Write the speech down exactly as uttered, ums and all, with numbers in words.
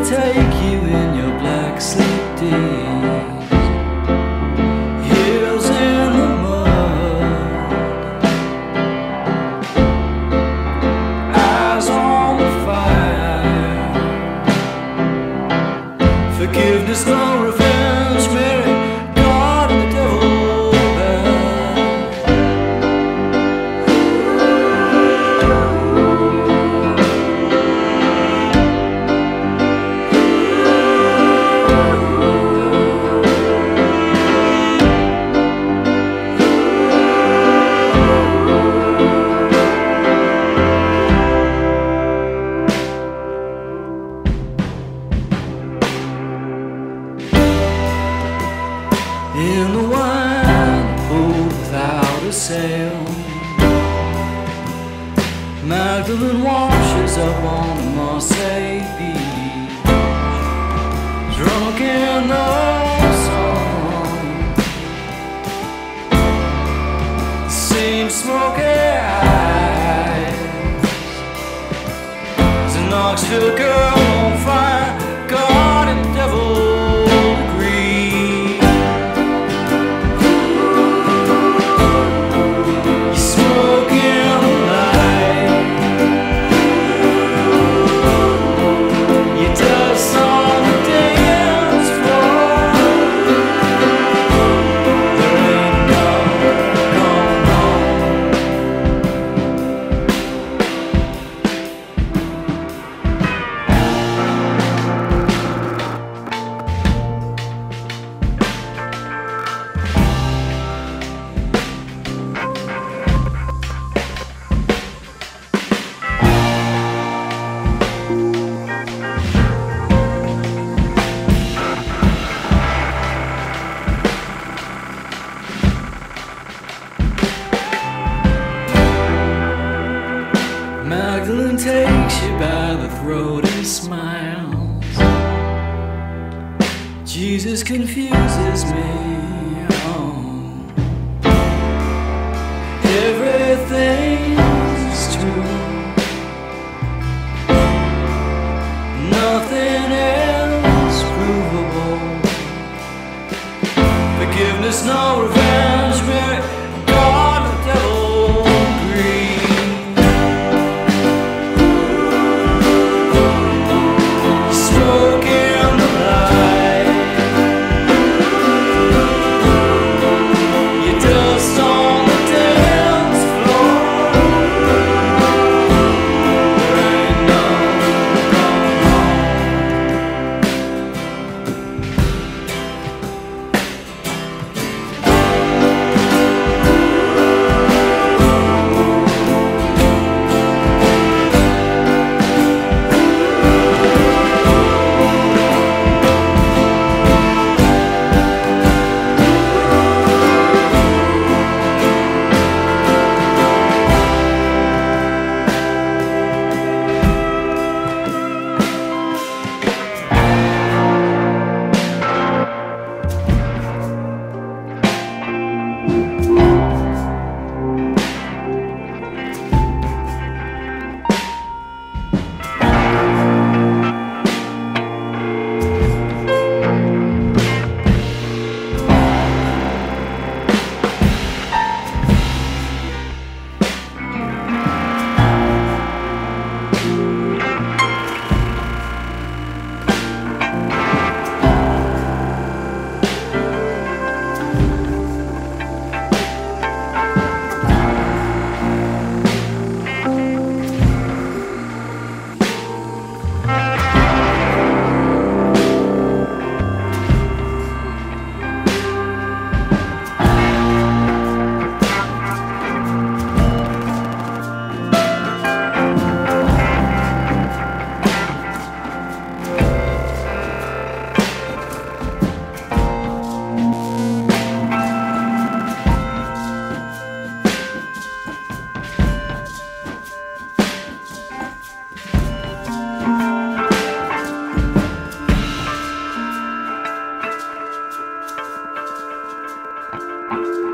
take you in your black sleep days. Heels in the mud, eyes on the fire. Forgiveness, no revenge, Mary, God and the devil. In the wine boat without a sail, Magdalene washes up on the Marseille beach, drunk in the sun. Same smoky eyes as an Oxford girl on fire. God and the devil agree. You smoke in the night, you dust on the dance floor. There ain't no going home. Magdalene takes you by the throat and smiles. Jesus confuses me. Oh, everything's true, nothing else provable. Forgiveness, no revenge, Mary, God and the devil agree. Smoke in the night, you dust on the dance floor. There ain't no going home. Bye.